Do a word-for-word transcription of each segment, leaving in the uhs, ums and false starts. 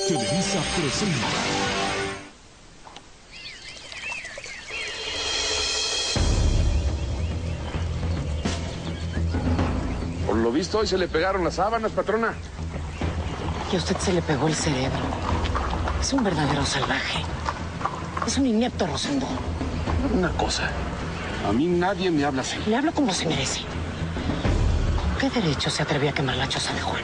Televisa presenta. Por lo visto, hoy se le pegaron las sábanas, patrona. Y a usted se le pegó el cerebro. Es un verdadero salvaje. Es un inepto, Rosendo. Una cosa. A mí nadie me habla así. Le hablo como se merece. ¿Qué derecho se atrevió a quemar la choza de Juan?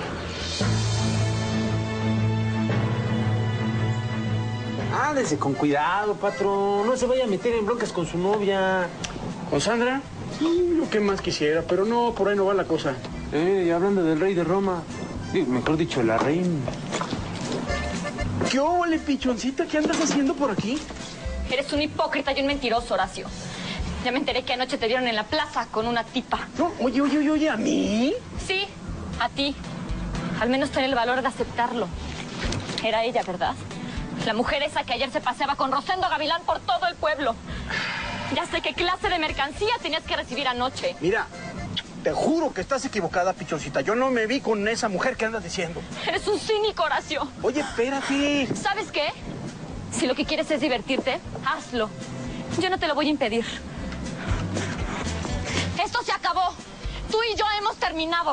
Ándese con cuidado, patrón. No se vaya a meter en broncas con su novia. ¿Con Sandra? Sí, lo que más quisiera, pero no, por ahí no va la cosa. Eh, y hablando del rey de Roma. Sí, mejor dicho, la reina. ¿Qué ole, pichoncita? ¿Qué andas haciendo por aquí? Eres un hipócrita y un mentiroso, Horacio. Ya me enteré que anoche te vieron en la plaza con una tipa. No, oye, oye, oye, oye, ¿a mí? Sí, a ti. Al menos ten el valor de aceptarlo. Era ella, ¿verdad? La mujer esa que ayer se paseaba con Rosendo Gavilán por todo el pueblo. Ya sé qué clase de mercancía tenías que recibir anoche. Mira, te juro que estás equivocada, pichoncita. Yo no me vi con esa mujer que andas diciendo. Eres un cínico, Horacio. Oye, espérate. ¿Sabes qué? Si lo que quieres es divertirte, hazlo. Yo no te lo voy a impedir. Esto se acabó. Tú y yo hemos terminado.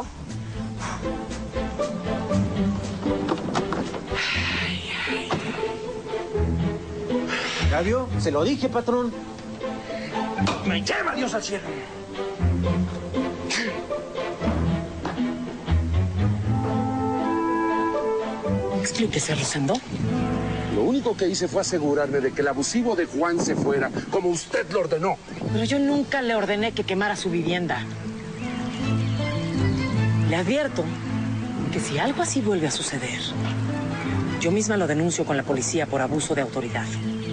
¿Ya vio? Se lo dije, patrón. Me lleva Dios al cielo. Explíquese, Rosendo. Lo único que hice fue asegurarme de que el abusivo de Juan se fuera, como usted lo ordenó. Pero yo nunca le ordené que quemara su vivienda. Le advierto que si algo así vuelve a suceder, yo misma lo denuncio con la policía por abuso de autoridad.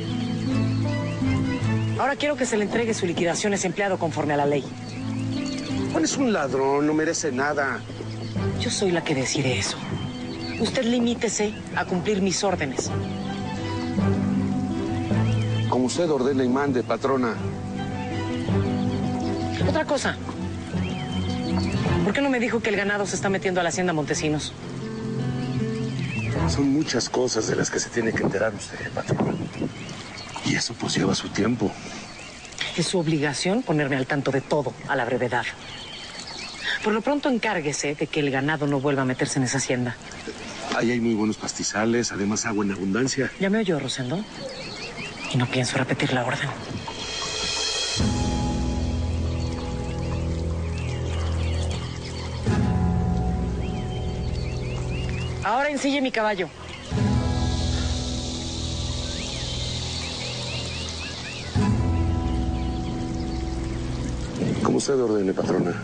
Ahora quiero que se le entregue su liquidación a ese empleado conforme a la ley. Juan es un ladrón, no merece nada. Yo soy la que decide eso. Usted limítese a cumplir mis órdenes. Como usted ordene y mande, patrona. Otra cosa. ¿Por qué no me dijo que el ganado se está metiendo a la hacienda Montesinos? Son muchas cosas de las que se tiene que enterar usted, patrona. Y eso pues lleva su tiempo. Es su obligación ponerme al tanto de todo a la brevedad. Por lo pronto encárguese de que el ganado no vuelva a meterse en esa hacienda. Ahí hay muy buenos pastizales, además agua en abundancia. ¿Ya me oyó, Rosendo? Y no pienso repetir la orden. Ahora ensille mi caballo. Como usted ordene, patrona.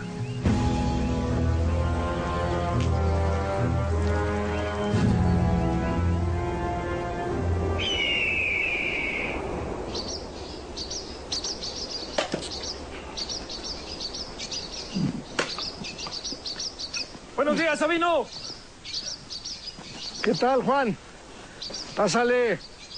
Buenos días, Sabino. ¿Qué tal, Juan? Pásale.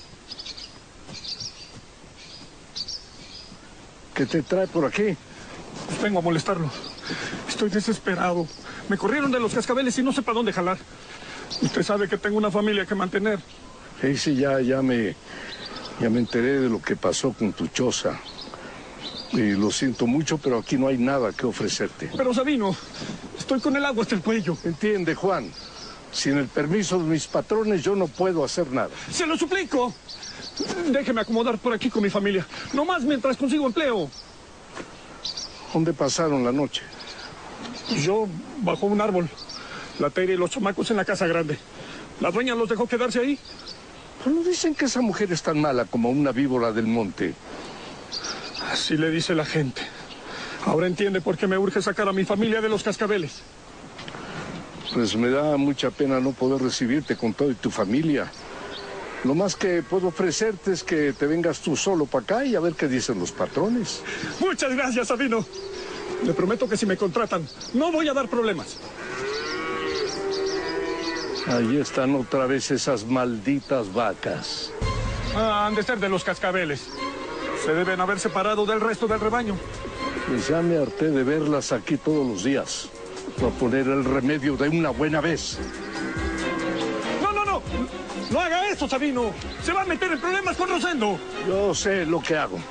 ¿Qué te trae por aquí? Pues vengo a molestarlo. Estoy desesperado. Me corrieron de los cascabeles y no sé para dónde jalar. Usted sabe que tengo una familia que mantener. Sí, sí, ya, ya me, ya me enteré de lo que pasó con tu choza. Y lo siento mucho, pero aquí no hay nada que ofrecerte. Pero, Sabino, estoy con el agua hasta el cuello. Entiende, Juan. Sin el permiso de mis patrones, yo no puedo hacer nada. ¡Se lo suplico! Déjeme acomodar por aquí con mi familia. No más mientras consigo empleo. ¿Dónde pasaron la noche? Yo, bajo un árbol. La Tere y los chamacos en la casa grande. La dueña los dejó quedarse ahí. Pero no dicen que esa mujer es tan mala como una víbora del monte. Así le dice la gente. Ahora entiende por qué me urge sacar a mi familia de los cascabeles. Pues me da mucha pena no poder recibirte con toda tu familia. Lo más que puedo ofrecerte es que te vengas tú solo para acá y a ver qué dicen los patrones. Muchas gracias, Sabino. Le prometo que si me contratan, no voy a dar problemas. Ahí están otra vez esas malditas vacas. Ah, han de ser de los cascabeles. Se deben haber separado del resto del rebaño. Pues ya me harté de verlas aquí todos los días. Voy a poner el remedio de una buena vez. No, no, no. No haga eso, Sabino. Se va a meter en problemas con Rosendo. Yo sé lo que hago.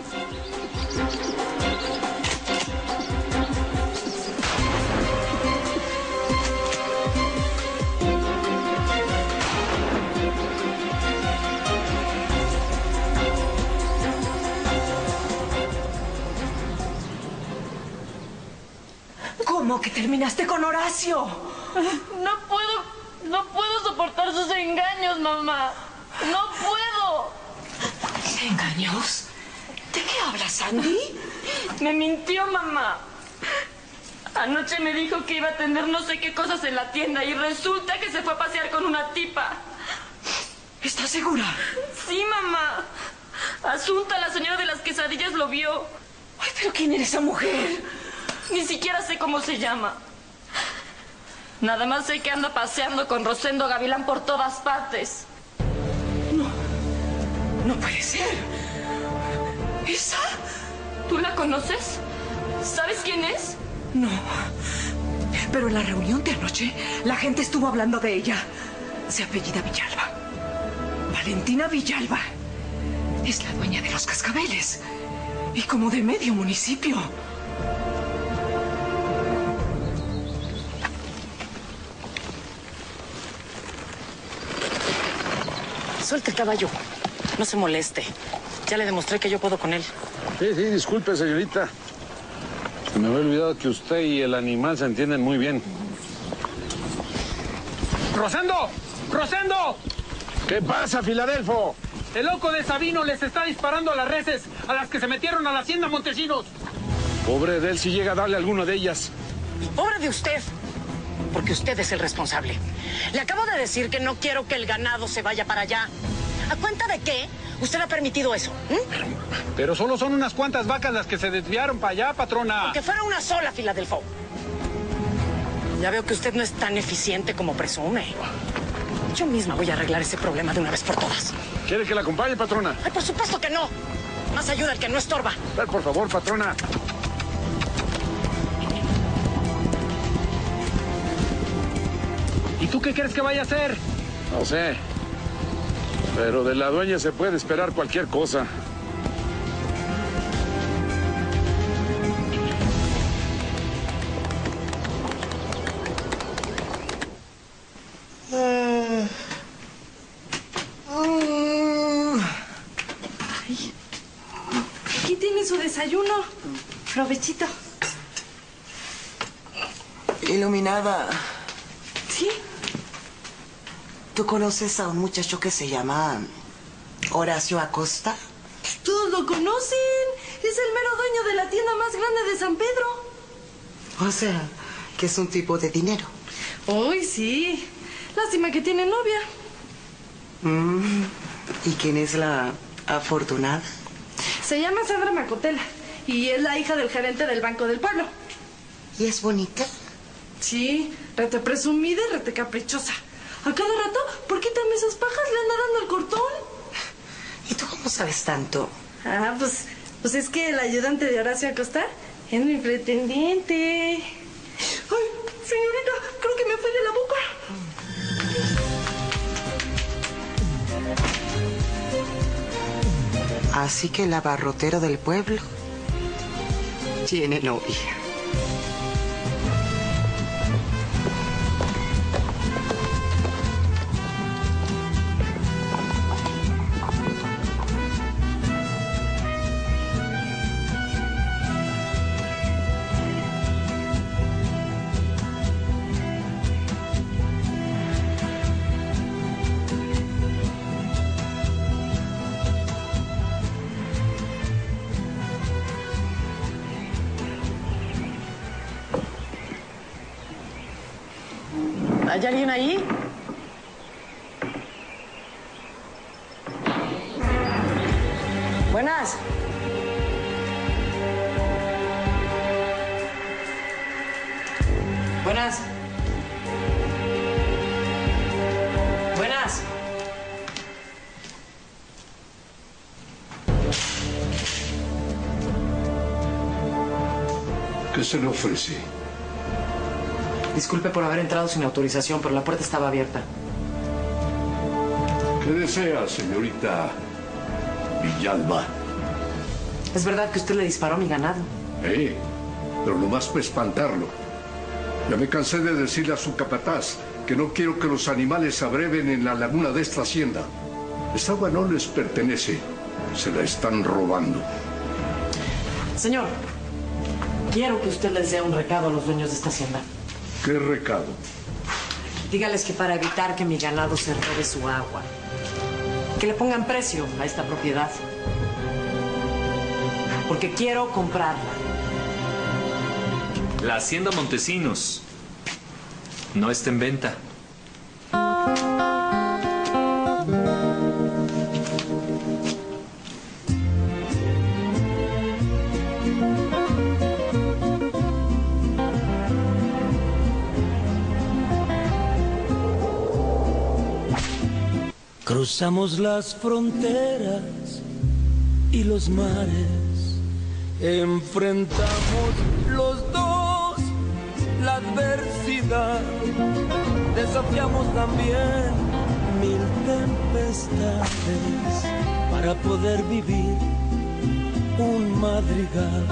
¿Cómo que terminaste con Horacio? No puedo, no puedo soportar sus engaños, mamá. No puedo. ¿Engaños? ¿De qué hablas, Sandy? Me mintió, mamá. Anoche me dijo que iba a tener no sé qué cosas en la tienda y resulta que se fue a pasear con una tipa. ¿Estás segura? Sí, mamá. Asunta, la señora de las quesadillas, lo vio. Ay, ¿pero quién era esa mujer? Ni siquiera sé cómo se llama. Nada más sé que anda paseando con Rosendo Gavilán por todas partes. No, no puede ser. ¿Esa? ¿Tú la conoces? ¿Sabes quién es? No. Pero en la reunión de anoche, la gente estuvo hablando de ella. Se apellida Villalba. Valentina Villalba. Es la dueña de los cascabeles. Y como de medio municipio. Suelte el caballo. No se moleste. Ya le demostré que yo puedo con él. Sí, sí, disculpe, señorita. Se me había olvidado que usted y el animal se entienden muy bien. ¡Rosendo! ¡Rosendo! ¿Qué pasa, Filadelfo? El loco de Sabino les está disparando a las reses a las que se metieron a la hacienda Montesinos. Pobre de él si llega a darle a alguno de ellas. Pobre de usted, porque usted es el responsable. Le acabo de decir que no quiero que el ganado se vaya para allá. ¿A cuenta de qué usted ha permitido eso? ¿Mm? Pero solo son unas cuantas vacas las que se desviaron para allá, patrona. Aunque fuera una sola, Filadelfo. Ya veo que usted no es tan eficiente como presume. Yo misma voy a arreglar ese problema de una vez por todas. ¿Quiere que la acompañe, patrona? Ay, por supuesto que no. Más ayuda el que no estorba. Ver, por favor, patrona. ¿Y tú qué crees que vaya a hacer? No sé. Pero de la dueña se puede esperar cualquier cosa. Aquí tiene su desayuno. Provechito. Iluminada. ¿Sí? ¿Tú conoces a un muchacho que se llama Horacio Acosta? Todos lo conocen. Es el mero dueño de la tienda más grande de San Pedro. O sea, que es un tipo de dinero. Uy, sí. Lástima que tiene novia. Mm. ¿Y quién es la afortunada? Se llama Sandra Macotela y es la hija del gerente del Banco del Pueblo. ¿Y es bonita? Sí, rete presumida y rete caprichosa. A cada rato, ¿por qué también esas pajas le anda dando el cortón? ¿Y tú cómo sabes tanto? Ah, pues, pues es que el ayudante de Horacio Acosta es mi pretendiente. Ay, señorita, creo que me fue de la boca. Así que el abarrotero del pueblo tiene novia. ¿Hay alguien ahí? Buenas. Buenas. Buenas. ¿Qué se le ofrece? Disculpe por haber entrado sin autorización, pero la puerta estaba abierta. ¿Qué desea, señorita Villalba? ¿Es verdad que usted le disparó a mi ganado? Eh, pero nomás para espantarlo. Ya me cansé de decirle a su capataz que no quiero que los animales se abreven en la laguna de esta hacienda. Esta agua no les pertenece. Se la están robando. Señor, quiero que usted les dé un recado a los dueños de esta hacienda. ¿Qué recado? Dígales que para evitar que mi ganado se robe su agua, que le pongan precio a esta propiedad. Porque quiero comprarla. La hacienda Montesinos no está en venta. Cruzamos las fronteras y los mares, enfrentamos los dos la adversidad, desafiamos también mil tempestades para poder vivir un madrigal.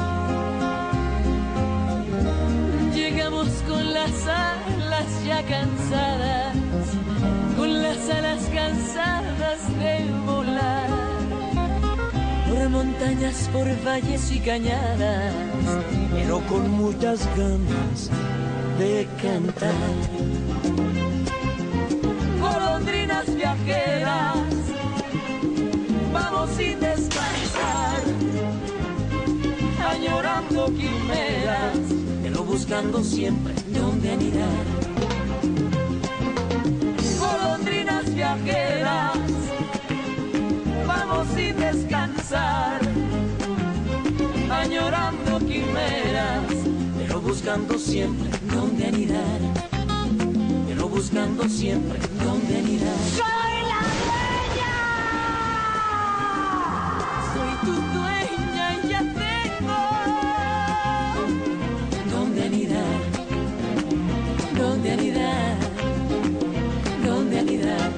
Llegamos con las alas ya cansadas, con las alas cansadas de volar, por montañas, por valles y cañadas, pero con muchas ganas de cantar. Golondrinas viajeras, vamos sin descansar, añorando quimeras, pero buscando siempre dónde anidar. Golondrinas viajeras, vamos sin descansar, añorando quimeras, pero buscando siempre dónde anidar, pero buscando siempre dónde anidar. ¡Soy la dueña! Soy tu dueña y ya tengo dónde anidar, dónde anidar, dónde anidar.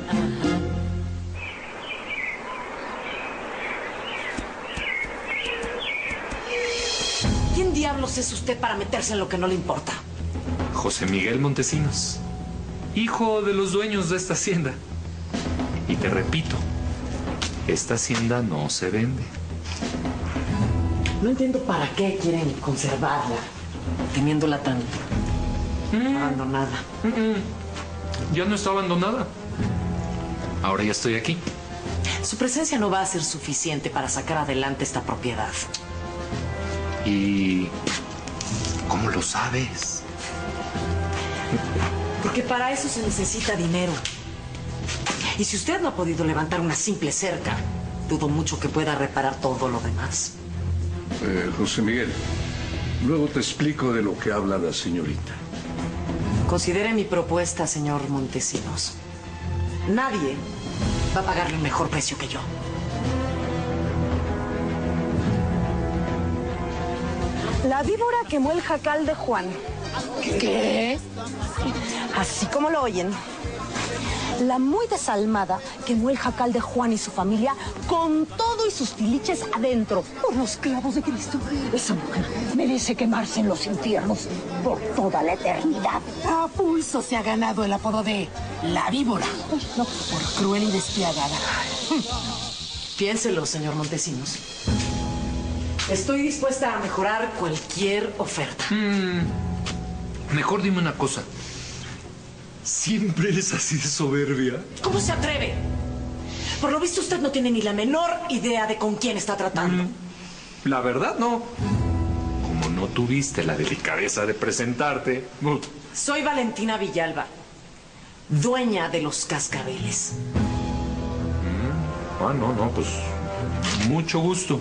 ¿Quién diablos es usted para meterse en lo que no le importa? José Miguel Montesinos, hijo de los dueños de esta hacienda. Y te repito, esta hacienda no se vende. No entiendo para qué quieren conservarla, teniéndola tan mm. abandonada. Mm-mm. Ya no está abandonada. Ahora ya estoy aquí. Su presencia no va a ser suficiente para sacar adelante esta propiedad. ¿Y cómo lo sabes? Porque para eso se necesita dinero. Y si usted no ha podido levantar una simple cerca, dudo mucho que pueda reparar todo lo demás. Eh, José Miguel, luego te explico de lo que habla la señorita. Considere mi propuesta, señor Montesinos. Nadie va a pagarle un mejor precio que yo. La víbora quemó el jacal de Juan. ¿Qué? Así como lo oyen. La muy desalmada quemó el jacal de Juan y su familia con todo y sus tiliches adentro. Por los clavos de Cristo, esa mujer merece quemarse en los infiernos por toda la eternidad. A pulso se ha ganado el apodo de la víbora. Uy, no. Por cruel y despiadada. Piénselo, señor Montesinos. Estoy dispuesta a mejorar cualquier oferta. Mm, mejor dime una cosa. ¿Siempre eres así de soberbia? ¿Cómo se atreve? Por lo visto usted no tiene ni la menor idea de con quién está tratando. Mm, la verdad, no. Como no tuviste la delicadeza de presentarte... Uh. Soy Valentina Villalba, dueña de los cascabeles. Mm, ah, no, no, pues... mucho gusto.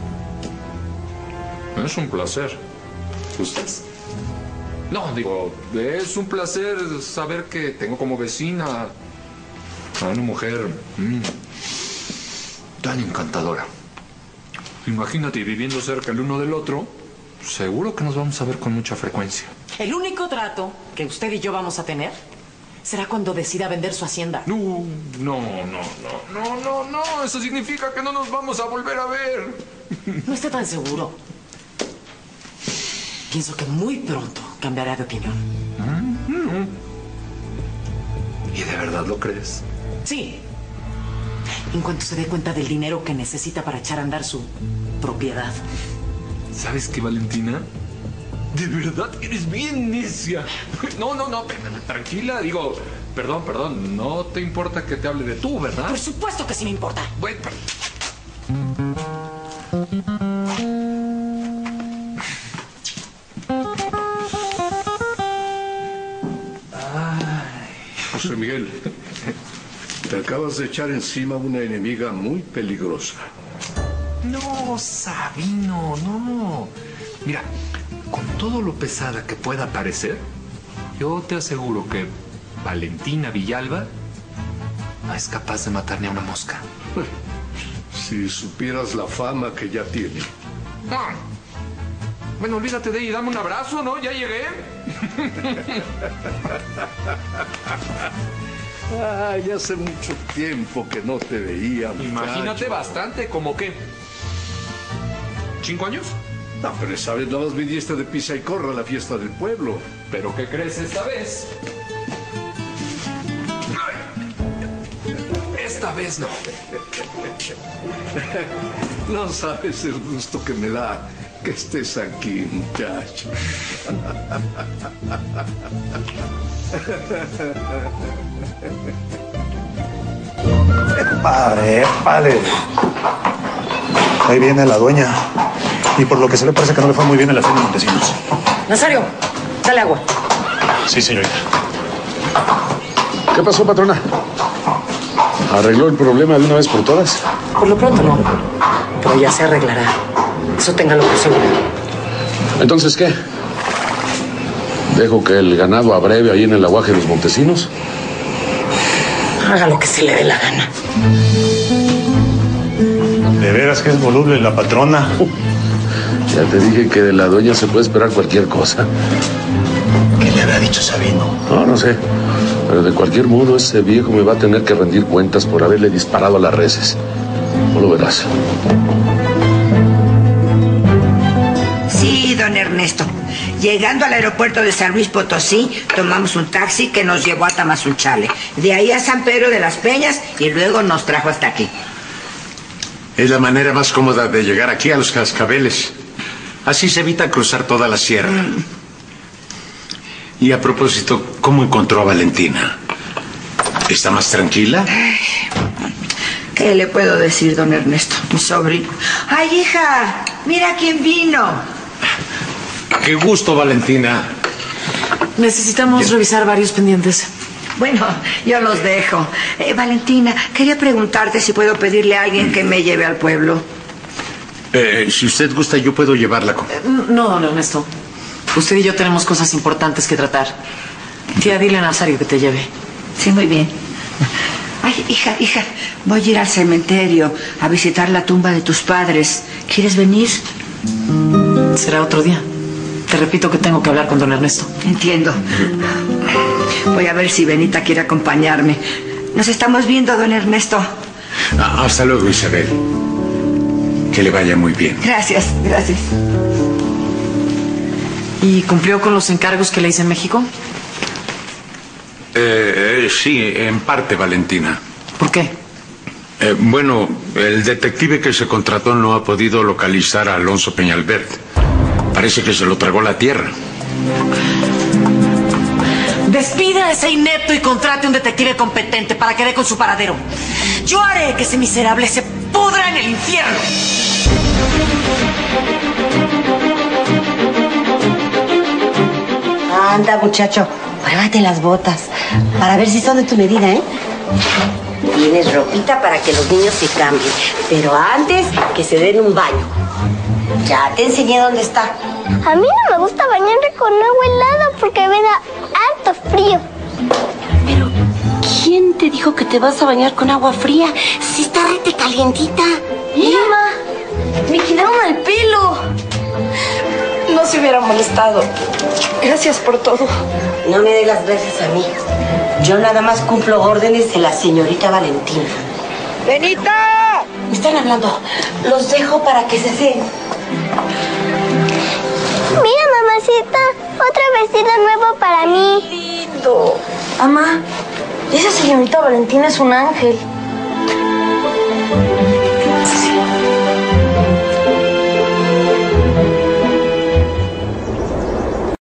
Es un placer. ¿Gustas? No, digo, es un placer saber que tengo como vecina a una mujer mmm, tan encantadora. Imagínate, viviendo cerca el uno del otro, seguro que nos vamos a ver con mucha frecuencia. El único trato que usted y yo vamos a tener será cuando decida vender su hacienda. No, no, no, no, no, no, no. Eso significa que no nos vamos a volver a ver. No esté tan seguro. Pienso que muy pronto cambiará de opinión. ¿Y de verdad lo crees? Sí. En cuanto se dé cuenta del dinero que necesita para echar a andar su propiedad. ¿Sabes qué, Valentina? De verdad eres bien necia. No, no, no, tranquila. Digo, perdón, perdón. No te importa que te hable de tú, ¿verdad? Por supuesto que sí me importa. Bueno, pero... José Miguel, te acabas de echar encima una enemiga muy peligrosa. No, Sabino, no. Mira, con todo lo pesada que pueda parecer, yo te aseguro que Valentina Villalba no es capaz de matar ni a una mosca. Si supieras la fama que ya tiene. No. Bueno, olvídate de ella, dame un abrazo, ¿no? Ya llegué. Ay, hace mucho tiempo que no te veía. Imagínate muchacho. bastante, ¿como qué? ¿Cinco años? No, pero esa vez nada más viniste de pisa y corra a la fiesta del pueblo. ¿Pero qué crees esta vez? Esta vez no. No sabes el gusto que me da que estés aquí, muchacho. Épale, épale. Ahí viene la dueña. Y por lo que se le parece que no le fue muy bien en la feria de Montesinos. Nazario, dale agua. Sí, señorita. ¿Qué pasó, patrona? ¿Arregló el problema de una vez por todas? Por lo pronto no, pero ya se arreglará. Eso téngalo por seguro. ¿Entonces qué? ¿Dejo que el ganado abreve ahí en el aguaje de los Montesinos? Haga lo que se le dé la gana. De veras que es voluble la patrona. Ya te dije que de la dueña se puede esperar cualquier cosa. ¿Qué le habrá dicho Sabino? No, no sé. Pero de cualquier modo, ese viejo me va a tener que rendir cuentas por haberle disparado a las reses. No lo verás. Sí, don Ernesto. Llegando al aeropuerto de San Luis Potosí, tomamos un taxi que nos llevó a Tamazunchale. De ahí a San Pedro de las Peñas y luego nos trajo hasta aquí. Es la manera más cómoda de llegar aquí a los Cascabeles. Así se evita cruzar toda la sierra. Mm. Y a propósito, ¿cómo encontró a Valentina? ¿Está más tranquila? ¿Qué le puedo decir, don Ernesto? Mi sobrino. ¡Ay, hija! ¡Mira quién vino! ¡Qué gusto, Valentina! Necesitamos ¿Qué? revisar varios pendientes. Bueno, yo los dejo. Eh, Valentina, quería preguntarte si puedo pedirle a alguien que me lleve al pueblo. Eh, si usted gusta, yo puedo llevarla con... Eh, no, don Ernesto. Usted y yo tenemos cosas importantes que tratar. Tía, dile a Nazario que te lleve. Sí, muy bien. Ay, hija, hija, voy a ir al cementerio a visitar la tumba de tus padres. ¿Quieres venir? Será otro día. Te repito que tengo que hablar con don Ernesto. Entiendo. Voy a ver si Benita quiere acompañarme. Nos estamos viendo, don Ernesto. Ah, hasta luego, Isabel. Que le vaya muy bien. Gracias, gracias. ¿Y cumplió con los encargos que le hice en México? Eh, eh, sí, en parte, Valentina. ¿Por qué? Eh, bueno, el detective que se contrató no ha podido localizar a Alonso Peñalbert. Parece que se lo tragó la tierra. Despida a ese inepto y contrate un detective competente para que dé con su paradero. Yo haré que ese miserable se pudra en el infierno. Anda, muchacho, pruébate las botas para ver si son de tu medida, ¿eh? Tienes ropita para que los niños se cambien, pero antes que se den un baño. Ya te enseñé dónde está. A mí no me gusta bañarme con agua helada porque me da harto frío. Pero, ¿quién te dijo que te vas a bañar con agua fría? Si está rete calientita. Mira, ma, me quitaron el pelo. no se hubiera molestado. Gracias por todo. No me dé las gracias a mí. Yo nada más cumplo órdenes de la señorita Valentina. ¡Benita! Me están hablando. Los dejo para que se den. Mira, mamacita, otro vestido nuevo para mí. Lindo. Mamá, esa señorita Valentina es un ángel.